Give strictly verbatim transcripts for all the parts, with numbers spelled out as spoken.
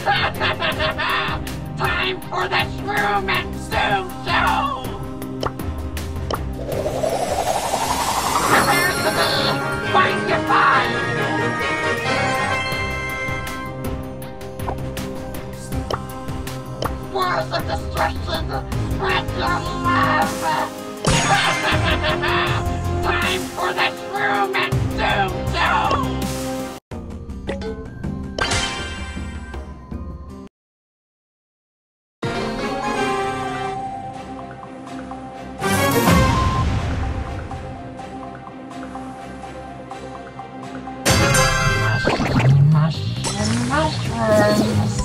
Time for the Shroom and Zoom Show! Prepare to be find your find! Wars of destruction, spread your love! Time for the Shroom and Zoom Show! Mushrooms.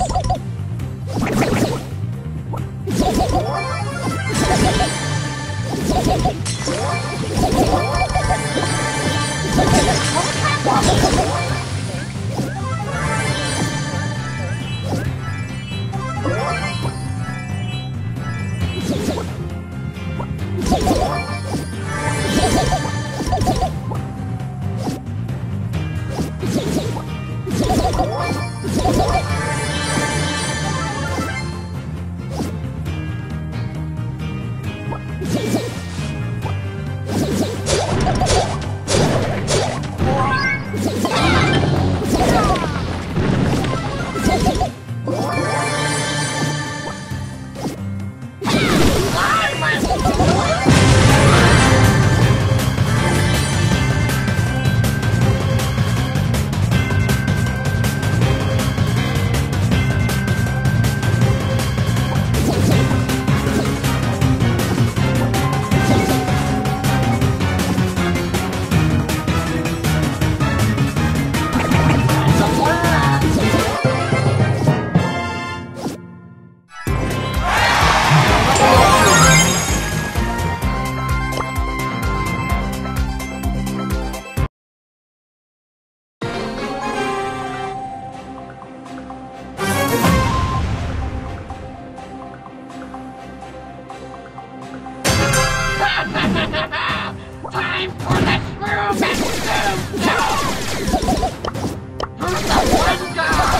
Time for the Shroom and Zoom Show! Who's the one guy?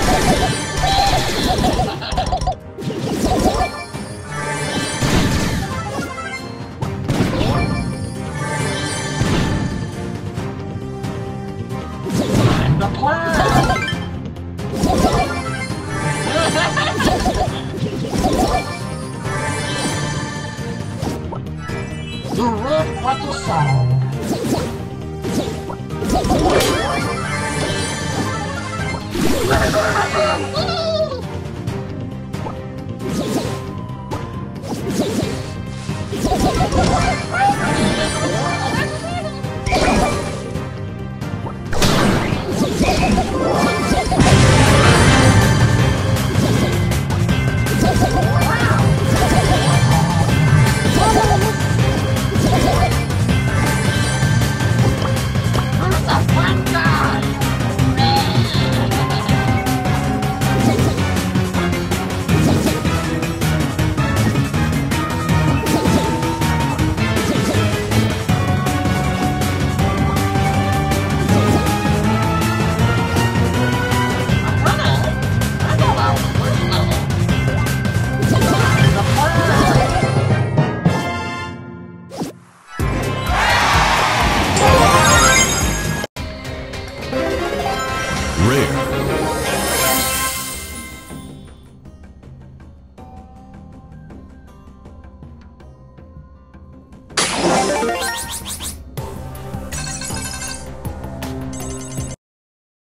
I'm the plan! You read what you saw. Rare.